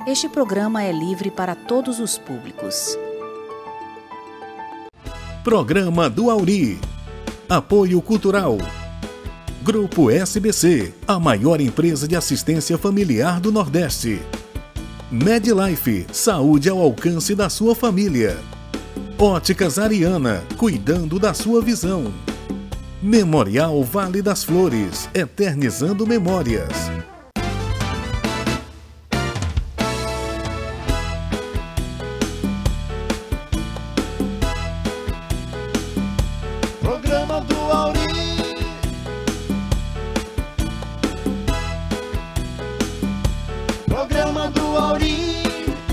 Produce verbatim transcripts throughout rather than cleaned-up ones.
Este programa é livre para todos os públicos. Programa do Auri. Apoio Cultural. Grupo S B C, a maior empresa de assistência familiar do Nordeste. MedLife, saúde ao alcance da sua família. Óticas Ariana, cuidando da sua visão. Memorial Vale das Flores, eternizando memórias. Programa do Auri. Programa do Auri.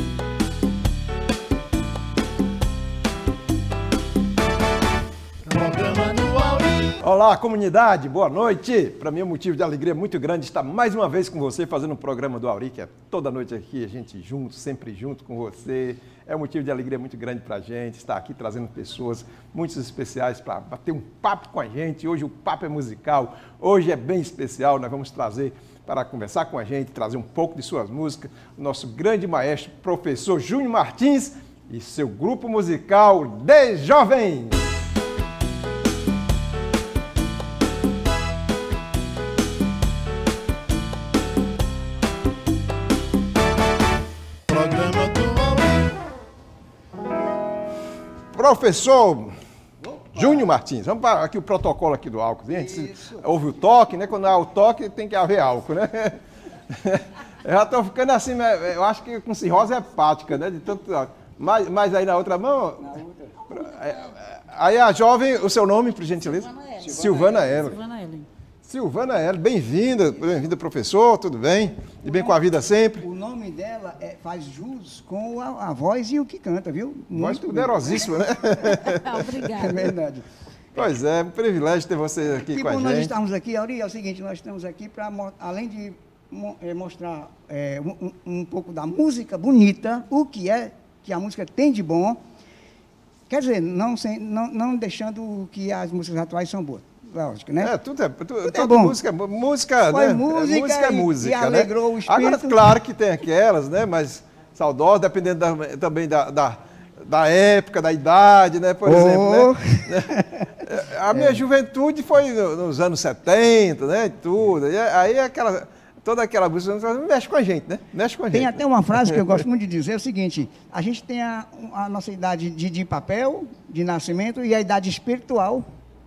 Programa do Auri. Olá, comunidade, boa noite. Para mim é um motivo de alegria muito grande estar mais uma vez com você fazendo um programa do Auri, que é toda noite aqui, a gente junto, sempre junto com você. É um motivo de alegria muito grande para a gente estar aqui trazendo pessoas muito especiais para bater um papo com a gente. Hoje o papo é musical, hoje é bem especial. Nós vamos trazer para conversar com a gente, trazer um pouco de suas músicas, o nosso grande maestro, professor Júnior Martins e seu grupo musical De Jovens. Programa do Auri. Professor Júnior Martins, vamos para aqui o protocolo aqui do álcool. A gente ouve o toque, né? Quando há o toque tem que haver álcool, né? Eu já estou ficando assim, eu acho que com cirrose hepática, né? De tanto, mas, mas aí na outra mão... Na outra. Aí a jovem, o seu nome, por gentileza? Silvana Ellen. Silvana Ellen. Silvana Ellen, bem-vinda, bem-vinda, professor, tudo bem? E bem com a vida sempre? O nome dela é, faz jus com a, a voz e o que canta, viu? Voz Muito poderosíssima, né? Obrigada. É verdade. Pois é, um privilégio ter você aqui Que com a bom gente. nós estamos aqui, Auri, é o seguinte, nós estamos aqui para, além de mo- eh, mostrar eh, um, um- um pouco da música bonita, o que é que a música tem de bom, quer dizer, não, sem, não, não deixando que as músicas atuais são boas. Lógico, né? É, tudo é, tudo, Tudo é toda bom. música, música, Foi né? música música é e- música, e alegrou né? o espírito. Agora, claro que tem aquelas, né? Mas saudosas, dependendo da- também da, da, da época, da idade, né? Por Oh. exemplo, né? A minha juventude foi no- nos anos setenta, né? E tudo. E aí aquela, toda aquela música mexe com a gente, né? Mexe com a Tem gente. até uma frase que eu gosto muito de dizer, é o seguinte, a gente tem a, a nossa idade de, de papel, de nascimento, e a idade espiritual.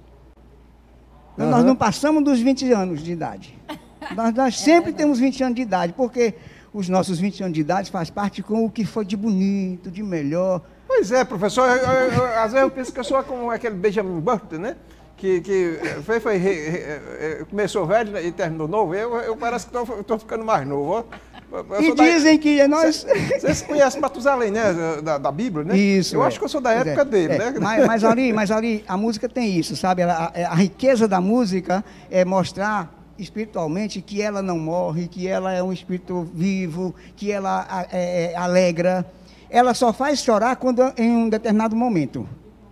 Então, nós Aham. não passamos dos vinte anos de idade. Nós, nós sempre temos vinte anos de idade, porque os nossos vinte anos de idade faz parte com o que foi de bonito, de melhor. Pois é, professor, eu, eu, eu, às vezes eu penso que eu sou como aquele Benjamin Button, né? Que, que foi, foi, re- re- começou velho e terminou novo. Eu, eu parece que estou ficando mais novo. ó. Eu E sou da- dizem que nós... Vocês conhecem Matusalém, né? Da, da Bíblia, né? Isso. Eu é. acho que eu sou da Pois época é, dele, é. né? Mas, mas, ali, mas ali, a música tem isso, sabe? Ela- a, a riqueza da música é mostrar espiritualmente que ela não morre, que ela é um espírito vivo, que ela a- é, é, alegra. Ela só faz chorar quando, em um determinado momento.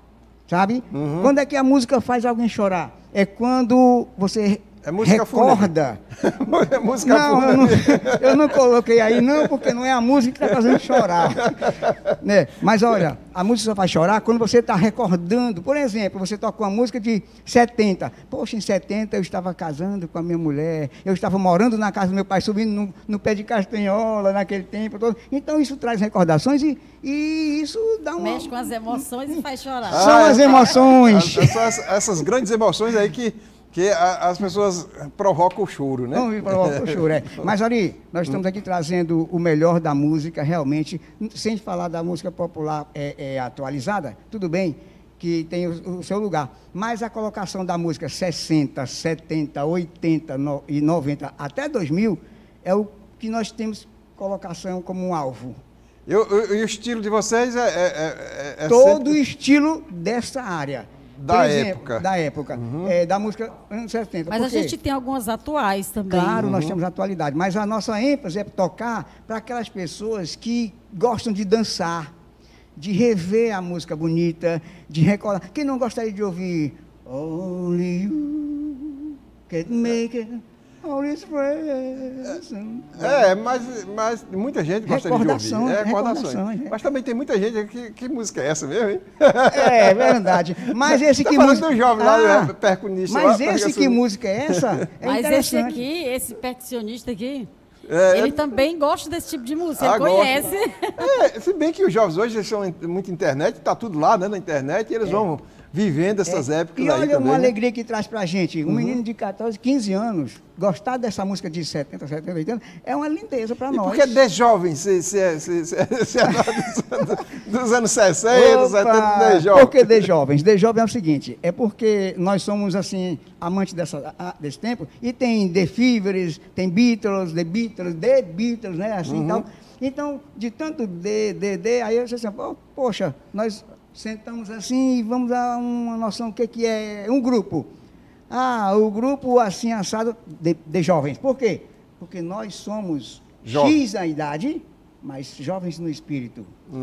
Sabe? Uhum. Quando é que a música faz alguém chorar? É quando você É música recorda. É música Não, eu não, fúnebre. eu não coloquei aí não, porque não é a música que está fazendo chorar. Né? Mas olha, a música só faz chorar quando você está recordando. Por exemplo, você toca uma música de setenta. Poxa, em setenta eu estava casando com a minha mulher, eu estava morando na casa do meu pai, subindo no, no pé de castanhola naquele tempo todo. Então isso traz recordações e, e isso dá uma... Mexe com as emoções e faz chorar. São Ah, as é, emoções. é só essa- essas grandes emoções aí que, que a- as pessoas provocam o choro, né? Vamos vir para o choro, é. Mas, Ari, nós estamos aqui trazendo o melhor da música, realmente, sem falar da música popular é, é, atualizada, tudo bem, que tem o, o seu lugar. Mas a colocação da música sessenta, setenta, oitenta no- e noventa até dois mil é o que nós temos colocação como um alvo. E o- o e o estilo de vocês é... é- é- é Todo o sempre- estilo dessa área. Da Por exemplo, época. Da época, é, da música anos setenta. Mas a Por quê? gente tem algumas atuais também. Claro, nós temos atualidade, mas a nossa ênfase é tocar para aquelas pessoas que gostam de dançar, de rever a música bonita, de recordar. Quem não gostaria de ouvir Only You Can Make It Maurício França. É, mas, mas muita gente gosta de ouvir. Recordações, É, recordações. recordações, é. Mas também tem muita gente que, que música é essa mesmo, hein? É, verdade. Mas esse Tá que falando música... do jovem lá, do percunista Mas lá, esse que percussionista. música é essa? É Mas esse interessante. aqui, esse percussionista aqui, É, ele é- também gosta desse tipo de música, Ah, ele gosta. conhece. É, se bem que os jovens hoje eles são in- muito internet, está tudo lá, né, na internet, e eles vão vivendo essas épocas E aí olha também, uma né? alegria que traz pra gente. Um menino de catorze, quinze anos, gostar dessa música de setenta, setenta, oitenta, é uma lindeza pra E nós. por que de jovem, se, se, é- se, se, é- se é lá dos, anos- dos anos sessenta, Opa! setenta, de jovem? Por que de jovens? De jovem é o seguinte, é porque nós somos, assim, amantes dessa, a- desse tempo, e tem The Fevers, tem Beatles, The Beatles, The Beatles, né, assim, então, então, de tanto de, de, de, aí eu disse assim, pô, poxa, nós sentamos assim e vamos dar uma noção do que, que é um grupo. Ah, o grupo assim, assado, de, de jovens. Por quê? Porque nós somos Jovem. X a idade, mas jovens no espírito.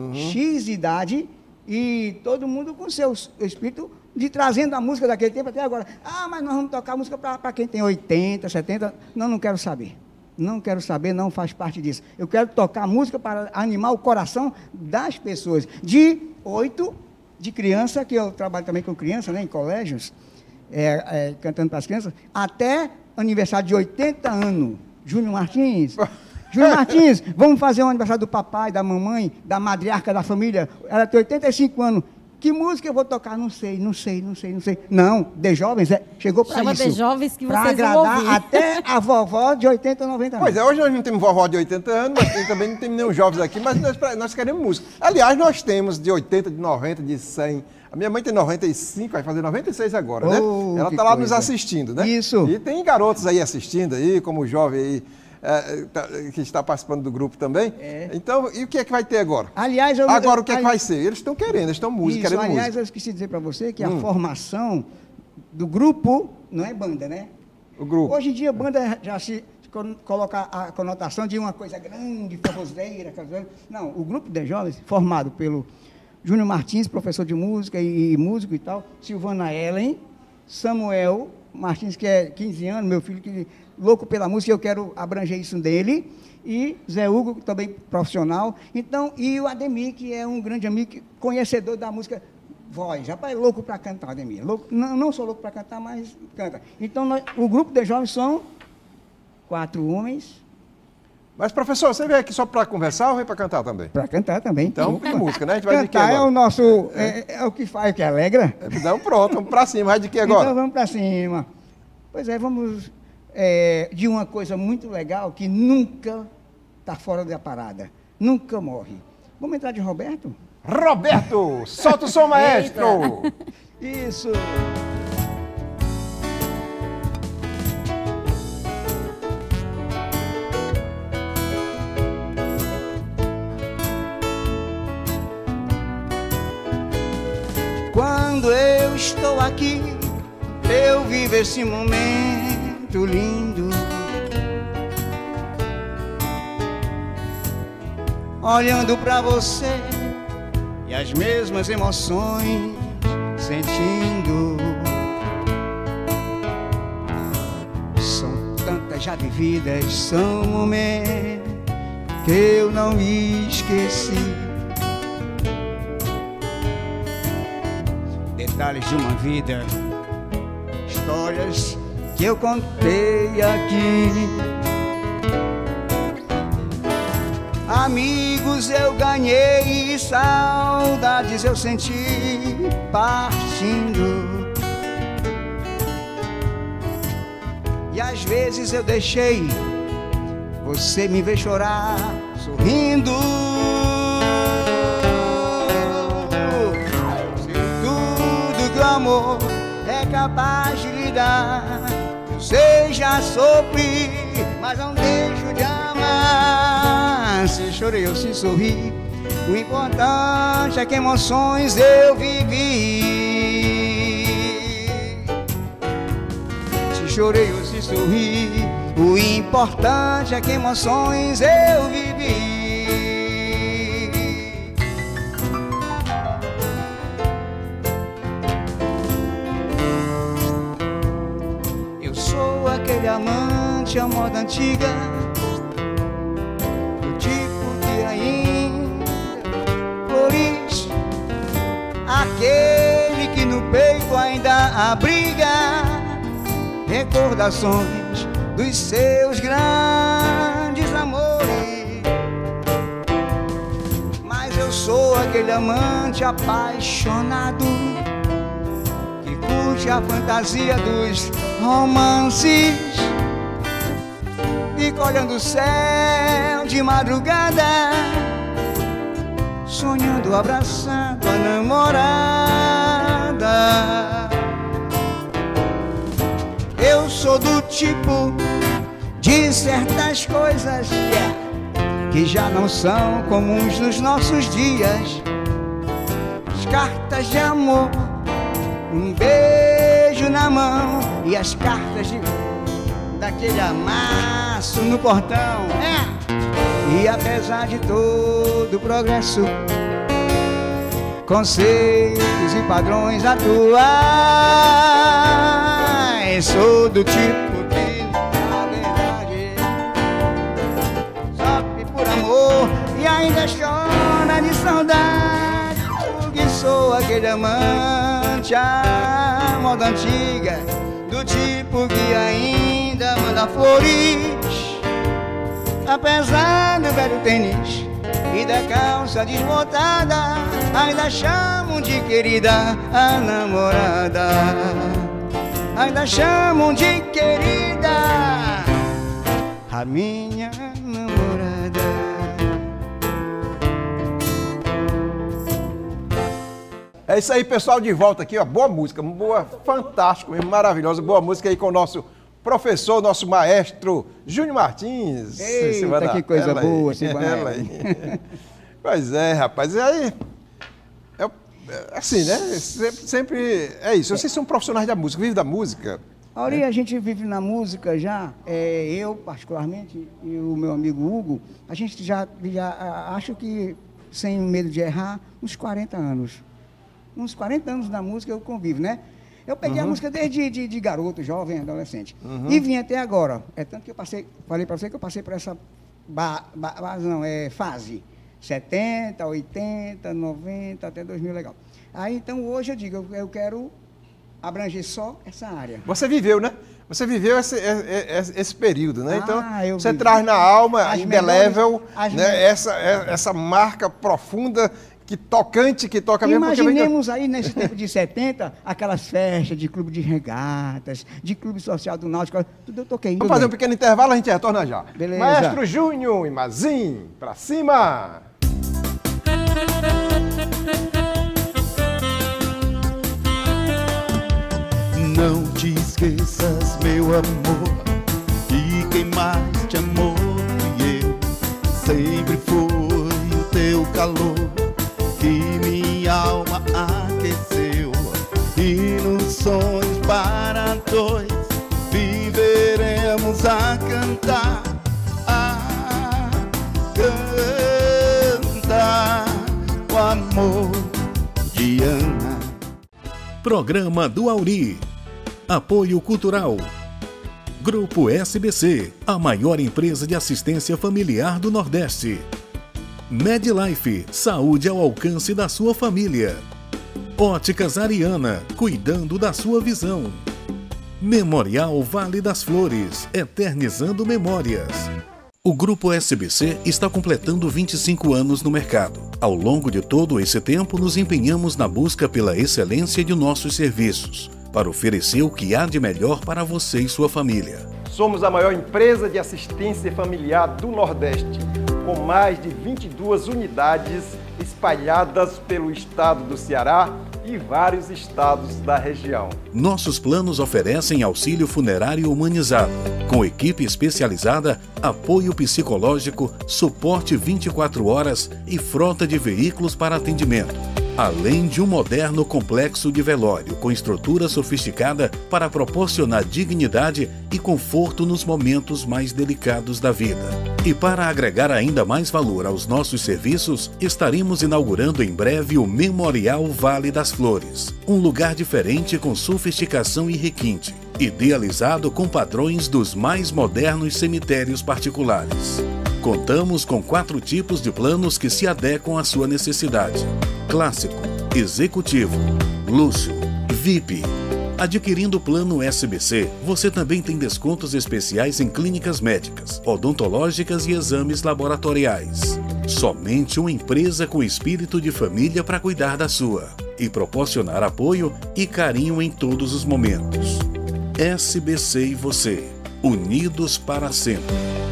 X idade e todo mundo com seu espírito de trazendo a música daquele tempo até agora. Ah, mas nós vamos tocar música para quem tem oitenta, setenta. Não, não quero saber. Não quero saber, não faz parte disso. Eu quero tocar música para animar o coração das pessoas. De oito, de criança, que eu trabalho também com criança, né, em colégios, é, é, cantando para as crianças, até aniversário de oitenta anos. Júnior Martins. Júnior Martins, vamos fazer o aniversário do papai, da mamãe, da matriarca da família. Ela tem oitenta e cinco anos. Que música eu vou tocar? Não sei, não sei, não sei, não sei. Não, de jovens, é, chegou para isso. Chama de jovens que Pra vocês vão agradar ouvir. até a vovó de oitenta, noventa anos. Pois é, hoje nós não temos vovó de oitenta anos, mas tem- também não temos nenhum jovens aqui, mas nós, nós queremos música. Aliás, nós temos de oitenta, de noventa, de cem. A minha mãe tem noventa e cinco, vai fazer noventa e seis agora, né? Oh, Ela que está lá nos coisa. assistindo, né? Isso. E tem garotos aí assistindo aí, como o jovem aí, é, tá- que está participando do grupo também. É. Então, e o que é que vai ter agora? Aliás, eu, Agora eu- o que é que vai ser? Eles estão querendo, eles estão música, Isso, querendo aliás, música. eu esqueci de dizer para você que Hum. a formação do grupo não é banda, né? O grupo. Hoje em dia, banda já se con- coloca a conotação de uma coisa grande, forrozeira. coisa- Não, o grupo de jovens, formado pelo Júnior Martins, professor de música e, e músico e tal, Silvana Ellen, Samuel Martins, que é quinze anos, meu filho, que louco pela música, eu quero abranger isso dele, e Zé Hugo, também profissional, então, e o Ademir, que é um grande amigo, que- conhecedor da música voz, rapaz, louco para cantar, Ademir, louco, não, não sou louco para cantar, mas canta. Então, nós- o grupo de jovens são quatro homens, Mas, professor, você veio aqui só para conversar ou veio para cantar também? para cantar também. Então, tem música, né? A gente vai de que Cantar é agora? o nosso, é, é o que faz, o que alegra. Então, pronto, vamos para cima. Vai de que agora? Então vamos para cima. Pois é, vamos é, de uma coisa muito legal que nunca está fora da parada, nunca morre. Vamos entrar de Roberto? Roberto, solta o som, maestro! Isso. Quando eu estou aqui, eu vivo esse momento lindo. Olhando pra você e as mesmas emoções sentindo. São tantas já vividas, são momentos que eu não esqueci. Detalhes de uma vida, histórias que eu contei aqui. Amigos eu ganhei e saudades eu senti partindo. E às vezes eu deixei você me ver chorar sorrindo. Se tudo que o amor é capaz de lhe dar, eu sei já sofri, mas não deixo de amar. Se chorei ou se sorri, o importante é que emoções eu vivi. Se chorei ou se sorri, o importante é que emoções eu vivi. Eu sou aquele amante moda antiga, do tipo que ainda flores, aquele que no peito ainda abriga recordações dos seus grandes amores. Mas eu sou aquele amante apaixonado que curte a fantasia dos romances, fica olhando o céu de madrugada, sonhando abraçado a namorada. Eu sou do tipo de certas coisas yeah, que já não são comuns nos nossos dias. As cartas de amor, um beijo na mão e as cartas de daquele amasso no portão. É. E apesar de todo o progresso, conceitos e padrões atuais, sou do tipo que, na verdade, sofre por amor e ainda chora de saudade, porque sou aquele amante à moda antiga, do tipo que ainda manda flores, apesar do velho tênis e da calça desbotada, ainda chamam de querida a namorada, ainda chamam de querida a minha namorada. É isso aí, pessoal, de volta aqui, ó, boa música, boa, fantástico, maravilhosa, boa música aí com o nosso professor, nosso maestro Júnior Martins. Eita, Silvana, que coisa ela boa, aí, Silvana. ela aí. Pois é, rapaz, e aí, é, é assim, né, sempre, sempre é isso, vocês são profissionais da música, vivem da música. Auri, a gente vive na música já, é, eu particularmente e o meu amigo Hugo, a gente já, já acho que, sem medo de errar, uns quarenta anos. Uns quarenta anos na música eu convivo, né? Eu peguei uhum. a música desde de, de garoto, jovem, adolescente. Uhum. E vim até agora. É tanto que eu passei, falei para você que eu passei por essa ba, ba, não, é, fase. setenta, oitenta, noventa, até dois mil, legal. Aí, então, hoje eu digo, eu, eu quero abranger só essa área. Você viveu, né? Você viveu esse, esse, esse período, né? Ah, então, você vivi. traz na alma, As indelével, melhores, né? essa, essa marca profunda, que tocante, que toca mesmo. Imaginemos aí, nesse tempo de setenta, aquelas festas de clube de regatas, de clube social do Náutico, tudo eu toquei. Vamos fazer bem. um pequeno intervalo, a gente retorna já. Beleza. Maestro Júnior e Mazin, pra cima! Não te esqueças, meu amor, e quem mais te amou fui eu. Sempre foi o teu calor que minha alma aqueceu, e nos sonhos para dois viveremos a cantar, a cantar o amor de Ana. Programa do Auri. Apoio Cultural. Grupo S B C, a maior empresa de assistência familiar do Nordeste. Medlife, saúde ao alcance da sua família. Óticas Ariana, cuidando da sua visão. Memorial Vale das Flores, eternizando memórias. O Grupo S B C está completando vinte e cinco anos no mercado. Ao longo de todo esse tempo, nos empenhamos na busca pela excelência de nossos serviços, para oferecer o que há de melhor para você e sua família. Somos a maior empresa de assistência familiar do Nordeste, com mais de vinte e duas unidades espalhadas pelo estado do Ceará e vários estados da região. Nossos planos oferecem auxílio funerário humanizado, com equipe especializada, apoio psicológico, suporte vinte e quatro horas e frota de veículos para atendimento, além de um moderno complexo de velório com estrutura sofisticada para proporcionar dignidade e conforto nos momentos mais delicados da vida. E para agregar ainda mais valor aos nossos serviços, estaremos inaugurando em breve o Memorial Vale das Flores, um lugar diferente com sofisticação e requinte, idealizado com padrões dos mais modernos cemitérios particulares. Contamos com quatro tipos de planos que se adequam à sua necessidade: clássico, executivo, luxo, V I P. Adquirindo o plano S B C, você também tem descontos especiais em clínicas médicas, odontológicas e exames laboratoriais. Somente uma empresa com espírito de família para cuidar da sua e proporcionar apoio e carinho em todos os momentos. S B C e você, unidos para sempre.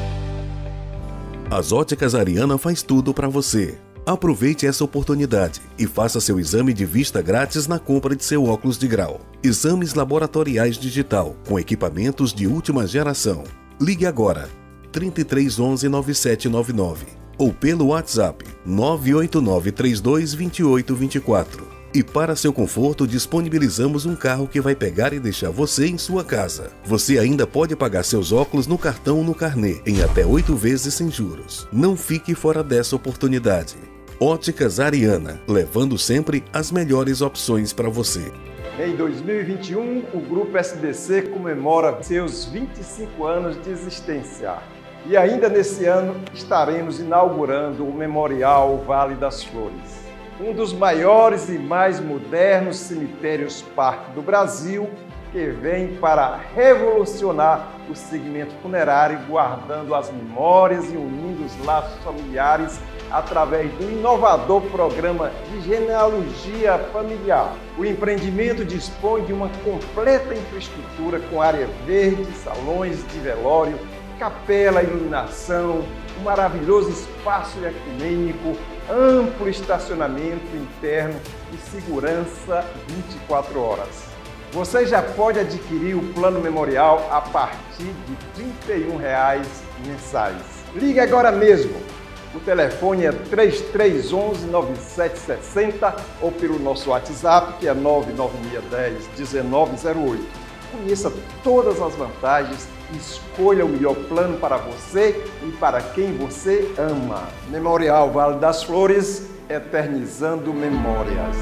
As Óticas Ariana faz tudo para você. Aproveite essa oportunidade e faça seu exame de vista grátis na compra de seu óculos de grau. Exames laboratoriais digital com equipamentos de última geração. Ligue agora trinta e três onze, nove sete nove nove ou pelo WhatsApp nove oito nove, três dois, dois oito dois quatro. E para seu conforto, disponibilizamos um carro que vai pegar e deixar você em sua casa. Você ainda pode pagar seus óculos no cartão ou no carnê, em até oito vezes sem juros. Não fique fora dessa oportunidade. Óticas Ariana, levando sempre as melhores opções para você. Em dois mil e vinte e um, o Grupo S B C comemora seus vinte e cinco anos de existência. E ainda nesse ano estaremos inaugurando o Memorial Vale das Flores, um dos maiores e mais modernos cemitérios parque do Brasil, que vem para revolucionar o segmento funerário, guardando as memórias e unindo os laços familiares através do inovador programa de genealogia familiar. O empreendimento dispõe de uma completa infraestrutura com área verde, salões de velório, capela, iluminação, um maravilhoso espaço ecumênico, amplo estacionamento interno e segurança vinte e quatro horas. Você já pode adquirir o plano memorial a partir de trinta e um reais mensais. Ligue agora mesmo. O telefone é três três um um, nove sete seis zero ou pelo nosso WhatsApp, que é nove nove seis um zero, um nove zero oito. Conheça todas as vantagens e escolha o melhor plano para você e para quem você ama. Memorial Vale das Flores, eternizando memórias.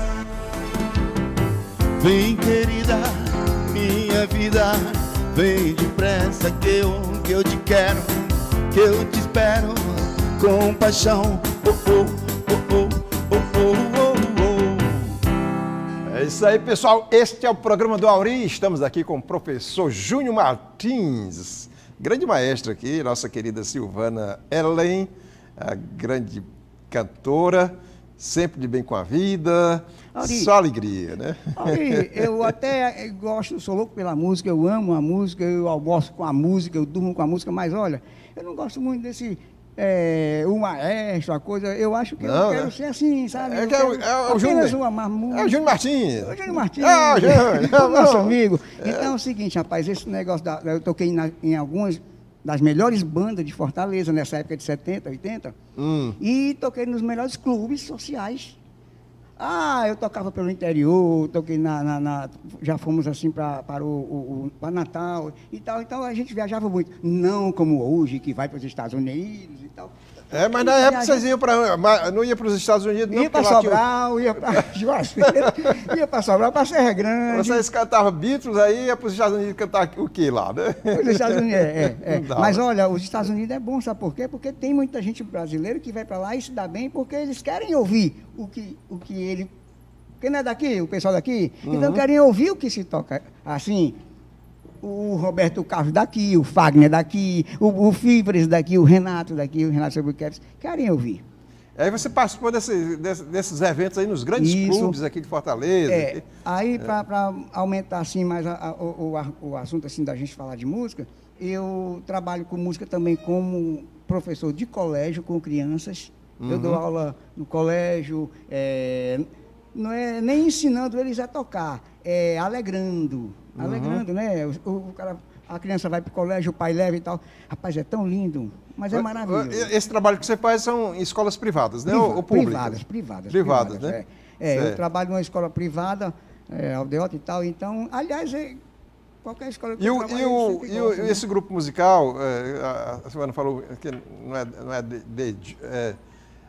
Vem, querida, minha vida, vem depressa que eu, que eu te quero, que eu te espero com paixão. Oh, oh, oh, oh, oh, oh, oh. É isso aí, pessoal. Este é o programa do Auri. Estamos aqui com o professor Júnior Martins, grande maestro aqui, nossa querida Silvana Ellen, a grande cantora, sempre de bem com a vida, Auri, só alegria, né? Auri, eu até gosto, sou louco pela música, eu amo a música, eu almoço com a música, eu durmo com a música, mas olha, eu não gosto muito desse... É, o maestro, a coisa, eu acho que não, eu quero né? ser assim, sabe? É, que é, o, é, o Júnior, uma é o Júnior Martins. O Júnior Martins, é, o Júnior, nosso amigo. É. Então é o seguinte, rapaz, esse negócio, da, eu toquei na, em algumas das melhores bandas de Fortaleza, nessa época de setenta, oitenta, hum. e toquei nos melhores clubes sociais. Ah, eu tocava pelo interior, toquei na, na, na já fomos assim pra, para o, o, o para Natal e tal, então a gente viajava muito. Não como hoje, que vai para os Estados Unidos e tal. É, mas na época vocês iam para, não ia para os Estados Unidos, não? Ia para Sobral, ia para Juazeiro, ia para Sobral, para Serra Grande. Vocês cantavam Beatles, aí ia para os Estados Unidos cantar o quê lá, né? Os Estados Unidos, é, é. é. Mas olha, os Estados Unidos é bom, sabe por quê? Porque tem muita gente brasileira que vai para lá e se dá bem, porque eles querem ouvir o que, o que ele... Porque não é daqui, o pessoal daqui, uhum. Então querem ouvir o que se toca, assim... O Roberto Carlos daqui, o Fagner daqui, o, o Fibres daqui, o Renato daqui, o Renato Albuquerque, querem ouvir. Aí você participou desse, desse, desses eventos aí nos grandes Isso. clubes aqui de Fortaleza. É, aqui. Aí, é. para aumentar assim, mais a, a, o, o assunto assim, da gente falar de música, eu trabalho com música também como professor de colégio com crianças. Uhum. Eu dou aula no colégio, é, não é nem ensinando eles a tocar, é alegrando. Alegrando, uhum. né? O, o cara, a criança vai para o colégio, o pai leva e tal. Rapaz, é tão lindo, mas é maravilhoso. Esse trabalho que você faz são em escolas privadas, né? Priva, ou públicas? Privadas, privadas. Privadas, privadas né? É, é eu trabalho numa escola privada, é, aldeota e tal, então, aliás, é, qualquer escola que e eu o, trabalho, e, o, eu e gosto, o, né? esse grupo musical, é, a Silvana falou que não é, não é, de, de, é,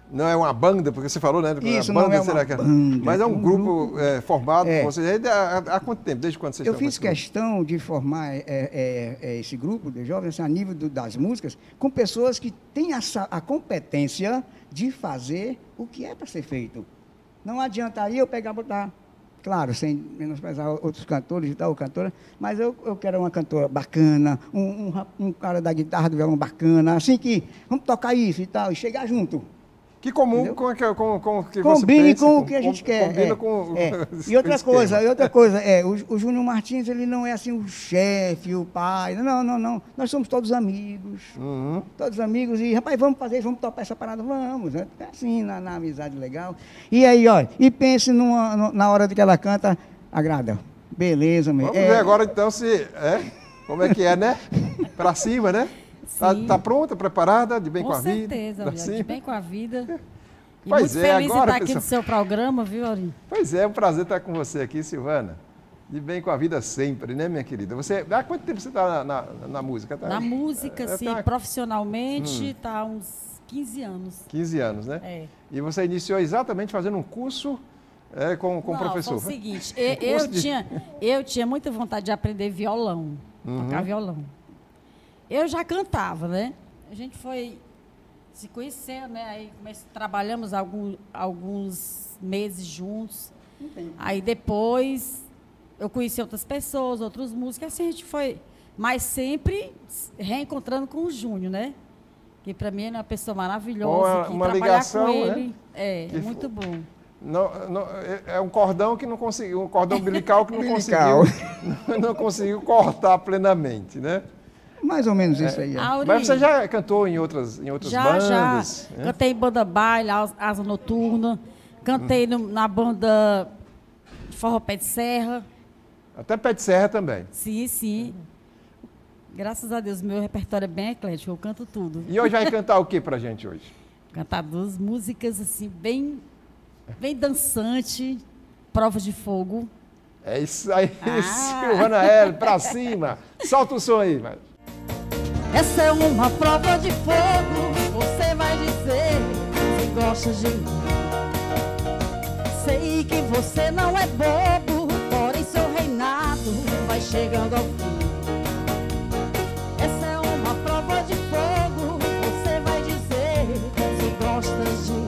não é uma banda, porque você falou, né? Isso, banda, não é uma será que banda, mas é um, um grupo, grupo- é, formado É. por vocês. Há, há quanto tempo? Desde quando vocês Eu estão fiz com esse questão de formar é, é, é, esse grupo de jovens assim, a nível do- das músicas com pessoas que têm essa, a competência de fazer o que é para ser feito. Não adiantaria eu pegar e botar, claro, sem menosprezar outros cantores e tal, ou cantora, mas eu, eu quero uma cantora bacana, um, um, rap- um cara da guitarra, do violão bacana, assim que vamos tocar isso e tal, e chegar junto. Que comum Entendeu? com, com, com, com o que você Combine pensa, com o que a gente quer. Combina é, com é. o E outra o esquema. coisa, e outra coisa, é, o, o Júnior Martins, ele não é assim o chefe, o pai. Não, não, não. Nós somos todos amigos. Uhum. Todos amigos. E, rapaz, vamos fazer isso, vamos topar essa parada, vamos. Né? Assim, na, na amizade legal. E aí, ó, e pense numa, no- na hora de que ela canta, agrada. Beleza, meu. Vamos É, ver agora então se. É, como é que é, né? Pra cima, né? Tá, Sim. tá pronta, preparada, de bem com, Com a vida? certeza, Pra Auri, cima? de bem com a vida. E Pois muito é, feliz agora, de estar aqui pessoal. no seu programa, viu, Auri? Pois é, é um prazer estar com você aqui, Silvana. De bem com a vida sempre, né, minha querida? Você, há quanto tempo você está na, na, na música? Tá? Na música, É, assim, tá- profissionalmente, Hum. está há uns quinze anos. quinze anos, né? É. E você iniciou exatamente fazendo um curso é, com, com o Não, professor. foi o seguinte, Um eu, eu curso de- tinha, eu tinha muita vontade de aprender violão, Uhum. tocar violão. Eu já cantava, né? A gente foi se conhecer, né? Aí come- trabalhamos algum, alguns meses juntos. Aí depois eu conheci outras pessoas, outros músicos, assim a gente foi, mas sempre reencontrando com o Júnior, né? Que para mim ele é uma pessoa maravilhosa, Uma- que uma trabalhar ligação, com né? ele é, Que é fo- muito bom. Não, não, é- é um cordão que não conseguiu, um cordão umbilical que não Umbilical. conseguiu, não conseguiu cortar plenamente, né? mais ou menos isso aí. ó. Auri, Mas você já cantou em outras, em outras já, bandas? já. né? Cantei em banda baile, Asa Asa Noturna. Cantei no- na banda Forró Pé de Serra. Até Pé de Serra também. Sim, sim. Graças a Deus, meu repertório é bem eclético, eu canto tudo. E hoje vai cantar o que pra gente hoje? Cantar duas músicas assim, bem, bem dançante, Prova de Fogo. É isso aí, Ah. Silvana L, pra cima. Solta o som aí, mas. Essa é uma prova de fogo, você vai dizer se gosta de mim. Sei que você não é bobo, porém seu reinado vai chegando ao fim. Essa é uma prova de fogo, você vai dizer se gosta de mim.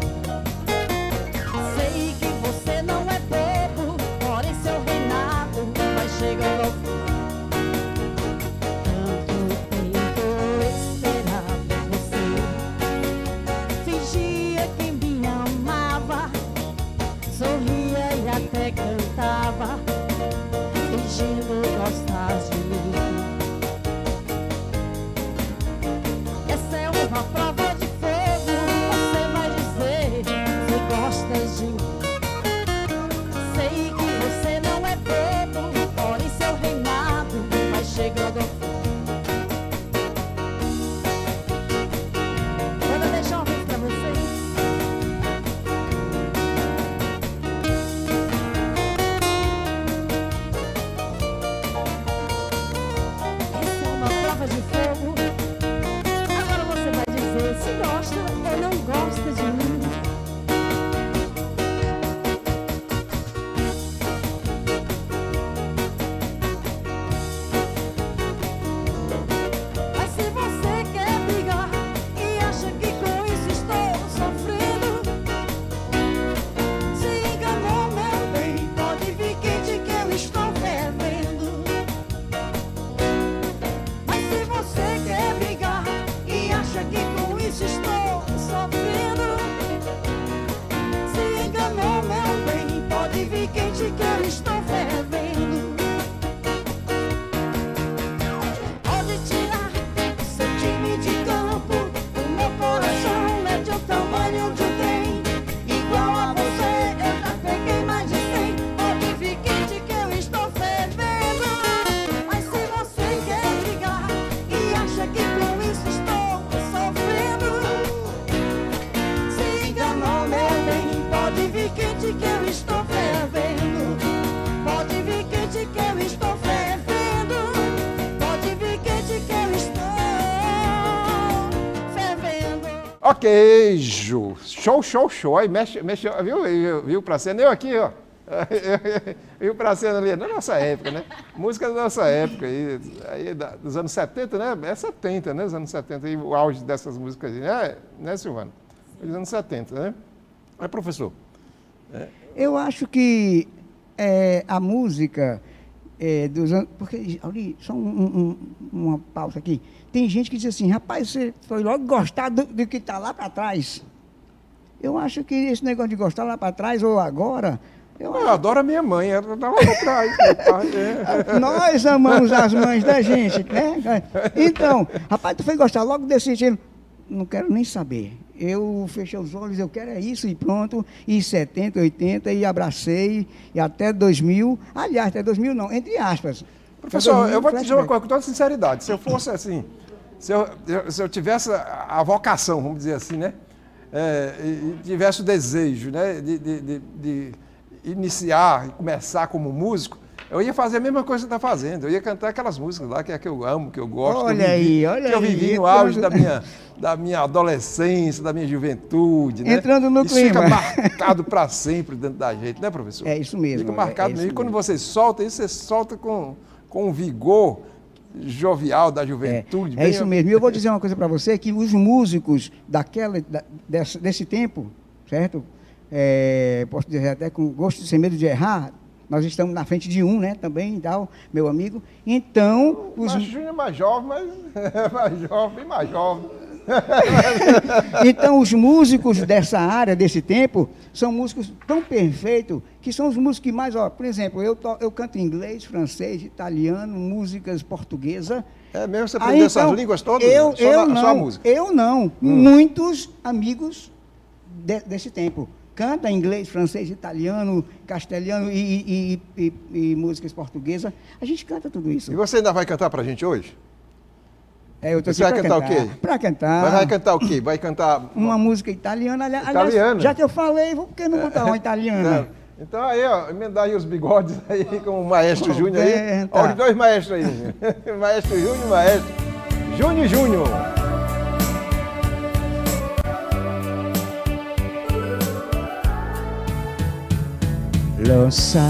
Sei que você não é bobo, porém seu reinado vai chegando ao fim. Tanto tempo esperar por você, fingia que me amava, sorria e até cantava, fingindo gostar de mim. Essa é uma prova de fogo, você vai dizer se gosta de mim. Sei que você não é bobo, porém seu reinado vai chegando ao fim. Quando eu deixar um vídeo pra vocês. Essa é uma prova de fogo. Agora você vai dizer se gosta ou não gosta de mim. Mas se você quer brigar e acha que com isso estou sofrendo, se enganou, meu bem, pode vir quente que eu estou fervendo. Mas se você quer brigar e acha que com isso estou sofrendo, se enganou, meu bem, pode vir quente que eu estou fervendo. Pode tirar seu time de campo, o meu coração é de um tamanho de um trem. Igual a você, eu já peguei mais de cem. Pode vir quente que eu estou fervendo. Mas se você quer brigar e acha que com isso estou sofrendo, se enganou, meu bem, pode vir quente que eu estou fervendo. Pode vir quente que eu estou fervendo. Pode vir quente que eu estou fervendo. Ok, Vaquejo. Show, show, show. Aí mexe, mexe, viu, viu, viu pra cena? Eu aqui, ó. Viu pra cena ali, da nossa época, né? Música da nossa época, aí, aí da- dos anos setenta, né? É setenta, né? Os anos setenta, aí, o auge dessas músicas aí, né, né Silvana? Dos anos setenta, né? Aí, professor. Eu acho que é, a música é, dos anos. Porque, ali, só um- um- um- uma pausa aqui. Tem gente que diz assim, rapaz, você foi logo gostar do, do que está lá para trás. Eu acho que esse negócio de gostar lá para trás ou agora. Eu Eu adoro a minha mãe, ela tá lá atrás. meu pai, é. Nós amamos as mães da gente, né? Então, rapaz, tu foi gostar logo desse estilo. Não quero nem saber. Eu fechei os olhos, eu quero é isso e pronto. E setenta, oitenta, e abracei, e até dois mil. Aliás, até dois mil não, entre aspas. Professor, dois mil, eu vou te dizer uma flashback. coisa com toda sinceridade. Se eu fosse assim, se eu, eu- se eu tivesse a, a vocação, vamos dizer assim, né? É, e, e tivesse o desejo, né? De, de- de- de iniciar e começar como músico, eu ia fazer a mesma coisa que você está fazendo. Eu ia cantar aquelas músicas lá que é que eu amo, que eu gosto. Olha que eu vivi, aí, olha que eu vivi aí, no auge entrando- da minha, da minha adolescência, da minha juventude. Né? Entrando no Isso clima. fica marcado para sempre dentro da gente, né, professor? É isso mesmo, Fica é- marcado é isso mesmo. E quando mesmo. você solta isso, você solta com, com um vigor jovial da É, juventude. é bem- isso mesmo. E eu vou dizer uma coisa para você, que os músicos daquela, da- desse, desse tempo, certo? É, posso dizer até com gosto sem medo de errar, nós estamos na frente de um, né, também, e tal, meu amigo. Então, O os, Macho Júnior é mais jovem, mas é mais jovem, bem mais jovem. então, os músicos dessa área, desse tempo, são músicos tão perfeitos, que são os músicos que mais, ó, por exemplo, eu, to, eu canto inglês, francês, italiano, músicas portuguesas. É mesmo? Você Aí, aprendeu essas então, línguas todas? Eu, só, eu na- não, só a música? eu não. Muitos amigos de- desse tempo. Canta inglês, francês, italiano, castelhano e, e- e- e- e músicas portuguesas. A gente canta tudo isso. E você ainda vai cantar pra gente hoje? É, eu tô Você aqui vai pra cantar o quê? Para cantar. Mas vai cantar o quê? Vai cantar... Uma música italiana. ali- aliás, Italiana? já que eu falei, vou- por que não botar uma italiana? Não. Então aí, ó, emendar aí os bigodes aí com o Maestro Júnior aí. Bem, Ó, tá. os dois maestros aí. Maestro Júnior e Maestro Júnior Júnior. Lo sa,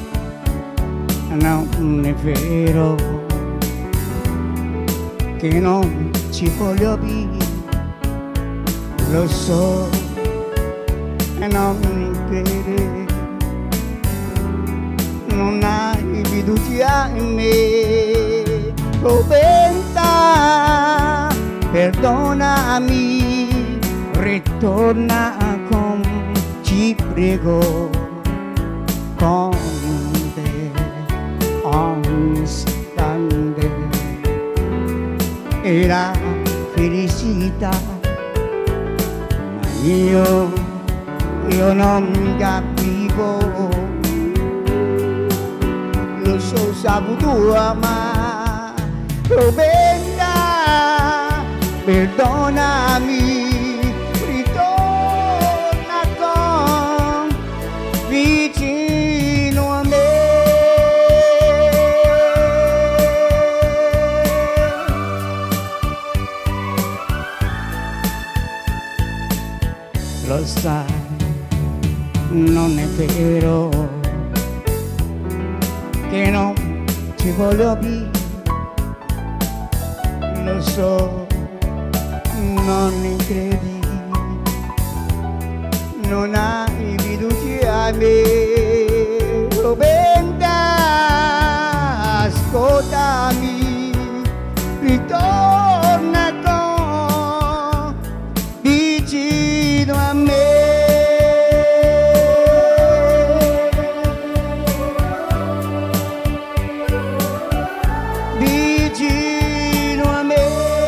non è vero che non ci voglio più. Lo so e non mi credi, non hai fiducia in me. Proventa, perdonami, ritorna con ci prego. Con te ogni istante e la felicità, ma io, io non capivo, lo so saputo amare, proventa, perdonami, ritorna con vicino a me. Lo sai, non è vero che non ci voglio più. Lo so, non mi credi, non hai fiducia in me. Proventa, ascoltami, ritorna con vicino a me. Vicino a me.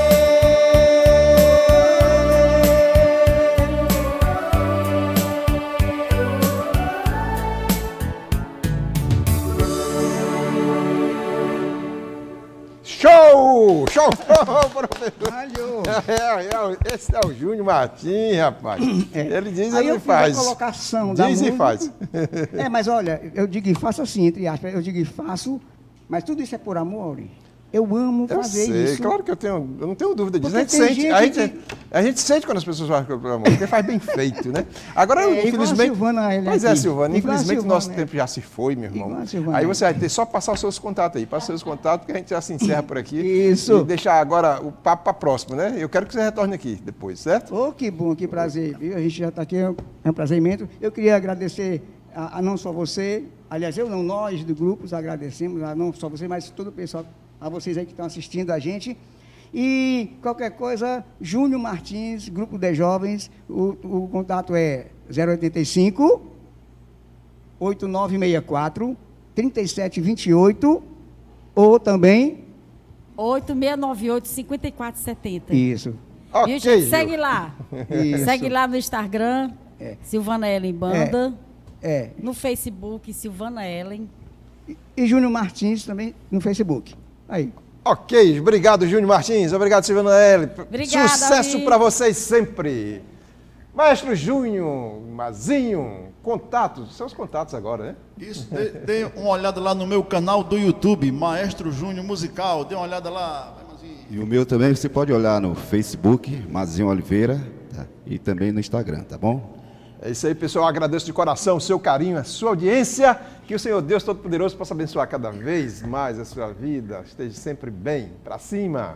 Show! Show, professor! Valeu. É, é, o- esse é o Júnior Martins, rapaz. Ele diz e Aí eu ele fiz faz. a colocação da Diz e música. faz. É, mas olha, eu digo e faço assim, entre aspas, eu digo e faço, mas tudo isso é por amor, Auri. Eu amo Eu fazer sei, isso. claro que eu tenho, eu não tenho dúvida disso. Porque A gente, tem sente, gente a, gente, que- a gente sente quando as pessoas fazem pelo amor, porque faz bem feito, né? Agora, É, igual a infelizmente. Silvana, ele Pois é, aqui. Silvana, Igual a infelizmente o Silvana, nosso é. tempo já se foi, meu irmão. Igual a Silvana, Aí é. você vai ter só passar os seus contatos aí. Passa os seus contatos que a gente já se encerra por aqui. Isso. E deixar agora o papo para próximo, né? Eu quero que você retorne aqui depois, certo? Oh, que bom, que prazer, viu? A gente já está aqui, é um prazer imenso. Eu queria agradecer a, a não só você, aliás, eu não, nós do grupo agradecemos, a não só você, mas todo o pessoal, a vocês aí que estão assistindo a gente. E qualquer coisa, Júnior Martins, Grupo de Jovens, o, o contato é zero oitenta e cinco, oito nove seis quatro, três sete dois oito, ou também, oito seis nove oito, cinco quatro sete zero. isso, Ok, Viu, gente? Gil. Segue lá. Isso. Segue lá no Instagram, É. Silvana Ellen Banda. é. No Facebook, Silvana Ellen. E Júnior Martins também no Facebook. Aí. Ok, obrigado, Júnior Martins. Obrigado, Silvana L. Obrigada, Sucesso Ari. para vocês sempre. Maestro Júnior, Mazinho, contatos, seus contatos agora, né? Isso, dê, dê uma olhada lá no meu canal do YouTube, Maestro Júnior Musical. Dê uma olhada lá. Vai, Mazinho. E o meu também você pode olhar no Facebook, Mazinho Oliveira, tá? E também no Instagram, tá bom? É isso aí, pessoal. Agradeço de coração o seu carinho, a sua audiência. Que o Senhor Deus Todo-Poderoso possa abençoar cada vez mais a sua vida. Esteja sempre bem. Para cima.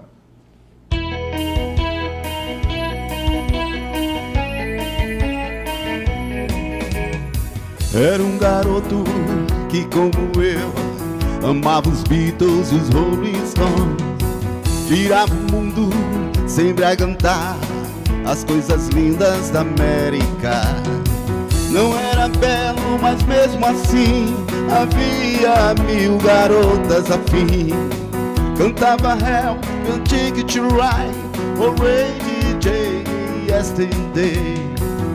Era um garoto que, como eu, amava os Beatles e os Rolling Stones. Girava o mundo sempre a cantar as coisas lindas da América. Não era belo, mas mesmo assim havia mil garotas afim. Cantava Help, Can't Take It to Ride, o Ray J, Yesterday.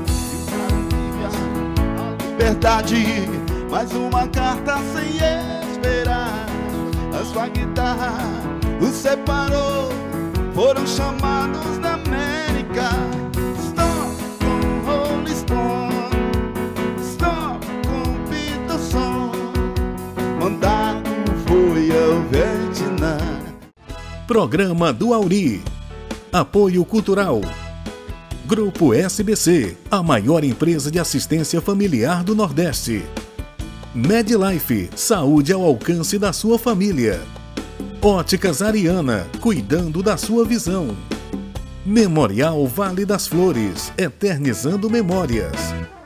Liberdade, mais uma carta sem esperar. A sua guitarra os separou, foram chamados da América. Stop com Rolling Stone, stop com Peterson. Mandado foi ao Vietnã. Programa do Auri. Apoio Cultural. Grupo S B C, a maior empresa de assistência familiar do Nordeste. MedLife, saúde ao alcance da sua família. Óticas Ariana, cuidando da sua visão. Memorial Vale das Flores, eternizando memórias.